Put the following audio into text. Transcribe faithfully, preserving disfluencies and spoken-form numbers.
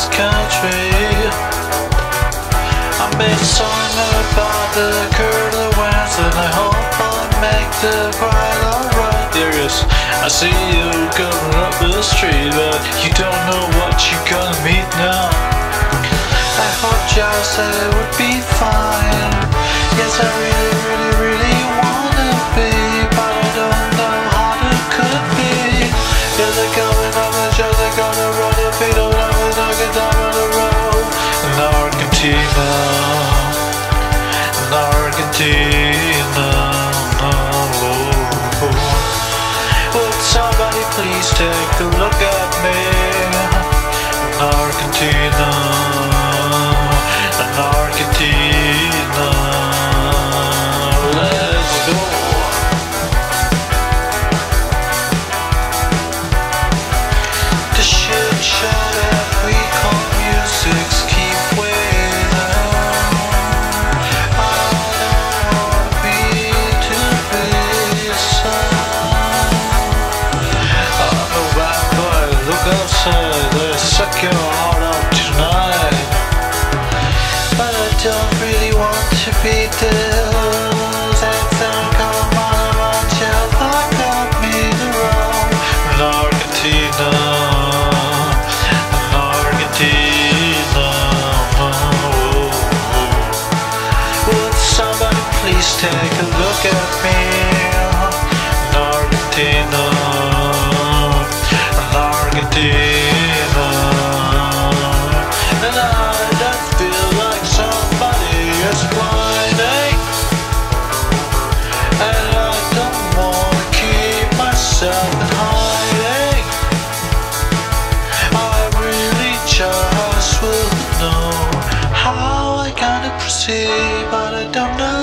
this country. I made a song about the girl that wins, and I hope I make the bride alright. There is, I see you coming up the street, but you don't know what you're gonna meet now. I hoped y'all said it would be fine. Yes, I really, really, really wanna be, but I don't know how it could be. Yeah, they're coming up the show, they're gonna run the feet on the knocking down on the road. In Argentina, in Argentina, oh, would somebody please take a look at me? In Argentina, in Argentina, let's go. The shit show that we call music's keep waiting. I don't want me to be sad. I'm a vampire, look outside, let's suck your heart out tonight. But I don't really want to be there. That's not come on, about you, I got me the wrong. In Argentina, in Argentina, oh, oh. Would somebody please take a look at me? In Argentina, in Argentina, and I just feel like somebody is blinding, and I don't wanna keep myself in hiding. I really just will know how I gotta proceed, but I don't know.